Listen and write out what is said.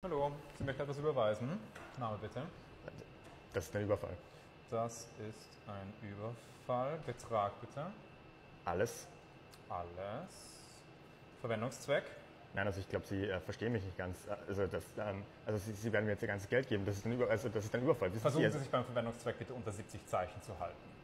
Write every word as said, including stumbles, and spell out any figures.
Hallo, Sie möchten etwas überweisen. Name bitte. Das ist ein Überfall. Das ist ein Überfall. Betrag bitte. Alles? Alles. Verwendungszweck. Nein, also ich glaube, Sie äh, verstehen mich nicht ganz. Also, das, ähm, also Sie, Sie werden mir jetzt Ihr ganzes Geld geben. Das ist ein, Über also das ist ein Überfall. Wissen Versuchen Sie, Sie also sich beim Verwendungszweck bitte unter siebzig Zeichen zu halten.